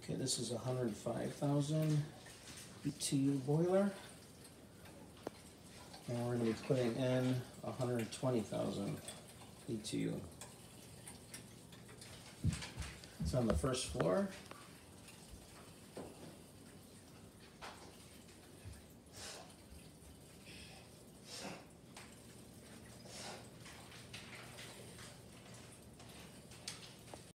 Okay, this is 105,000 BTU boiler. And we're going to be putting in 120,000 BTU. It's on the first floor.